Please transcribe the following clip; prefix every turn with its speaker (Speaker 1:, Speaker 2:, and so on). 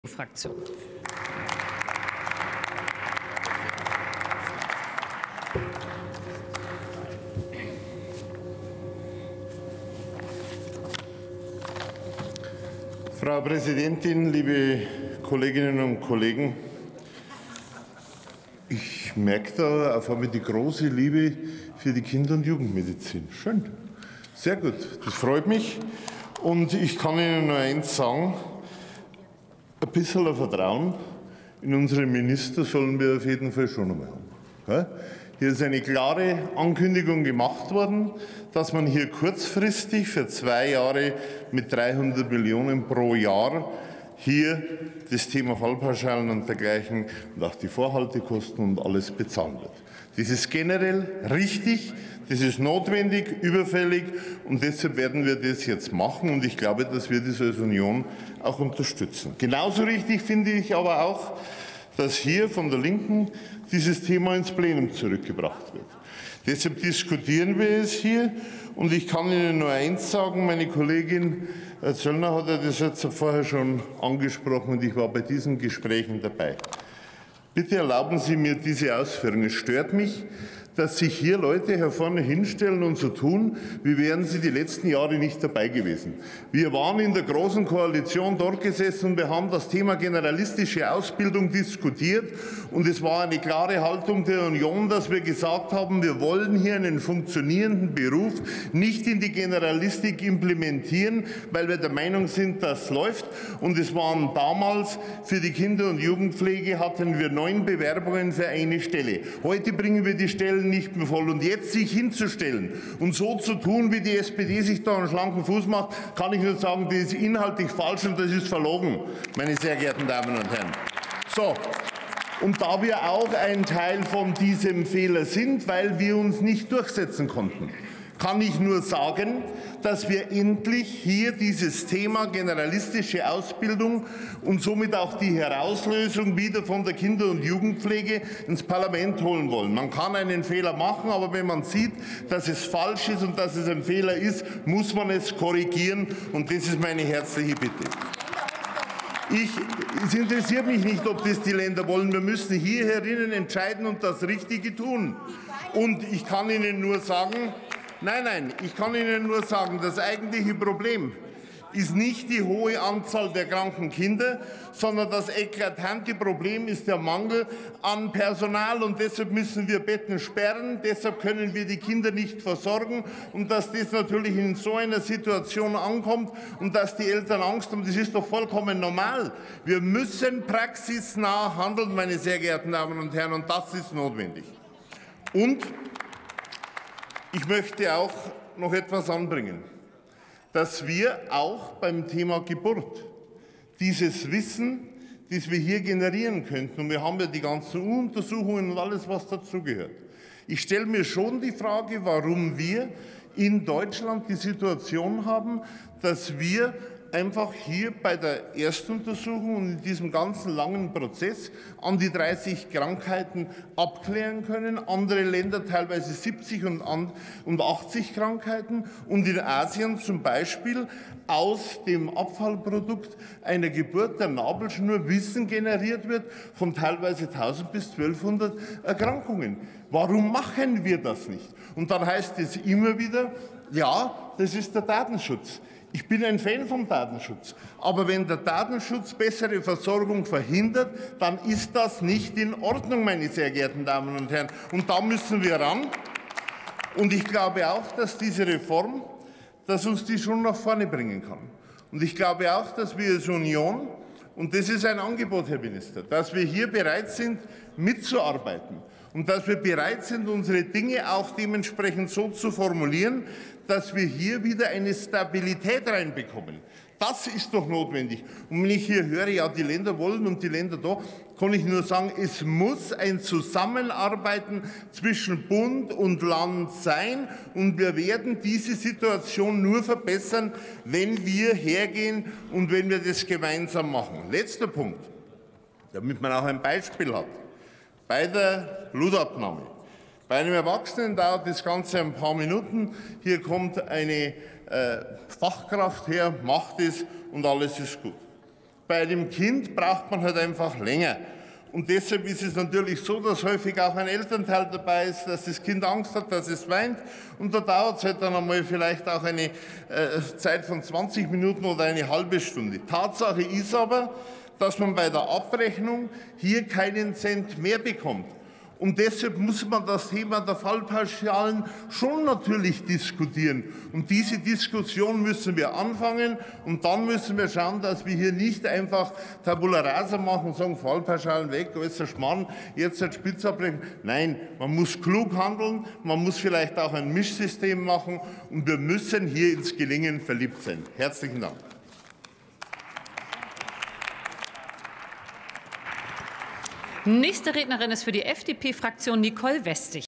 Speaker 1: Fraktion.
Speaker 2: Frau Präsidentin, liebe Kolleginnen und Kollegen! Ich merke da auf einmal die große Liebe für die Kinder- und Jugendmedizin. Schön, sehr gut, das freut mich. Und ich kann Ihnen nur eins sagen: Ein bisschen Vertrauen in unsere Minister sollen wir auf jeden Fall schon einmal haben. Hier ist eine klare Ankündigung gemacht worden, dass man hier kurzfristig für 2 Jahre mit 300 Millionen pro Jahr hier das Thema Fallpauschalen und dergleichen und auch die Vorhaltekosten und alles bezahlen wird. Das ist generell richtig, das ist notwendig, überfällig, und deshalb werden wir das jetzt machen, und ich glaube, dass wir das als Union auch unterstützen. Genauso richtig finde ich aber auch, dass hier von der Linken dieses Thema ins Plenum zurückgebracht wird. Deshalb diskutieren wir es hier, und ich kann Ihnen nur eins sagen: Meine Kollegin Zöllner hat ja das jetzt vorher schon angesprochen, und ich war bei diesen Gesprächen dabei. Bitte erlauben Sie mir diese Ausführung. Es stört mich, dass sich hier Leute hier vorne hinstellen und so tun, wie wären sie die letzten Jahre nicht dabei gewesen. Wir waren in der Großen Koalition dort gesessen und wir haben das Thema generalistische Ausbildung diskutiert, und es war eine klare Haltung der Union, dass wir gesagt haben, wir wollen hier einen funktionierenden Beruf nicht in die Generalistik implementieren, weil wir der Meinung sind, das läuft. Und es waren damals für die Kinder- und Jugendpflege hatten wir 9 Bewerbungen für eine Stelle. Heute bringen wir die Stellen nicht mehr voll. Und jetzt sich hinzustellen und so zu tun, wie die SPD sich da einen schlanken Fuß macht, kann ich nur sagen, das ist inhaltlich falsch und das ist verlogen, meine sehr geehrten Damen und Herren. So. Und da wir auch ein Teil von diesem Fehler sind, weil wir uns nicht durchsetzen konnten, kann ich nur sagen, dass wir endlich hier dieses Thema generalistische Ausbildung und somit auch die Herauslösung wieder von der Kinder- und Jugendpflege ins Parlament holen wollen. Man kann einen Fehler machen, aber wenn man sieht, dass es falsch ist und dass es ein Fehler ist, muss man es korrigieren, und das ist meine herzliche Bitte. Es interessiert mich nicht, ob das die Länder wollen. Wir müssen hier herinnen entscheiden und das Richtige tun. Und ich kann Ihnen nur sagen, ich kann Ihnen nur sagen, das eigentliche Problem ist nicht die hohe Anzahl der kranken Kinder, sondern das eklatante Problem ist der Mangel an Personal. Und deshalb müssen wir Betten sperren, deshalb können wir die Kinder nicht versorgen. Und dass das natürlich in so einer Situation ankommt und dass die Eltern Angst haben, das ist doch vollkommen normal. Wir müssen praxisnah handeln, meine sehr geehrten Damen und Herren, und das ist notwendig. Und ich möchte auch noch etwas anbringen, dass wir auch beim Thema Geburt dieses Wissen, das wir hier generieren könnten, und wir haben ja die ganzen Untersuchungen und alles, was dazugehört. Ich stelle mir schon die Frage, warum wir in Deutschland die Situation haben, dass wir einfach hier bei der Erstuntersuchung und in diesem ganzen langen Prozess an die 30 Krankheiten abklären können. Andere Länder teilweise 70 und 80 Krankheiten. Und in Asien zum Beispiel aus dem Abfallprodukt einer Geburt der Nabelschnur Wissen generiert wird von teilweise 1000 bis 1200 Erkrankungen. Warum machen wir das nicht? Und dann heißt es immer wieder, ja, das ist der Datenschutz. Ich bin ein Fan vom Datenschutz. Aber wenn der Datenschutz bessere Versorgung verhindert, dann ist das nicht in Ordnung, meine sehr geehrten Damen und Herren. Und da müssen wir ran. Und ich glaube auch, dass diese Reform, dass uns die schon nach vorne bringen kann. Und ich glaube auch, dass wir als Union, und das ist ein Angebot, Herr Minister, dass wir hier bereit sind, mitzuarbeiten. Und dass wir bereit sind, unsere Dinge auch dementsprechend so zu formulieren, dass wir hier wieder eine Stabilität reinbekommen. Das ist doch notwendig. Und wenn ich hier höre, ja, die Länder wollen und die Länder da, kann ich nur sagen, es muss ein Zusammenarbeiten zwischen Bund und Land sein. Und wir werden diese Situation nur verbessern, wenn wir hergehen und wenn wir das gemeinsam machen. Letzter Punkt, damit man auch ein Beispiel hat. Bei der Blutabnahme. Bei einem Erwachsenen dauert das Ganze ein paar Minuten. Hier kommt eine Fachkraft her, macht es und alles ist gut. Bei einem Kind braucht man halt einfach länger. Und deshalb ist es natürlich so, dass häufig auch ein Elternteil dabei ist, dass das Kind Angst hat, dass es weint. Und da dauert es halt dann einmal vielleicht auch eine Zeit von 20 Minuten oder eine halbe Stunde. Tatsache ist aber, dass man bei der Abrechnung hier keinen Cent mehr bekommt. Und deshalb muss man das Thema der Fallpauschalen schon natürlich diskutieren. Und diese Diskussion müssen wir anfangen. Und dann müssen wir schauen, dass wir hier nicht einfach Tabula rasa machen und sagen, Fallpauschalen weg, alles ein Schmarrn, jetzt halt Spitzabrechnung. Nein, man muss klug handeln, man muss vielleicht auch ein Mischsystem machen. Und wir müssen hier ins Gelingen verliebt sein. Herzlichen Dank.
Speaker 1: Nächste Rednerin ist für die FDP-Fraktion Nicole Westig.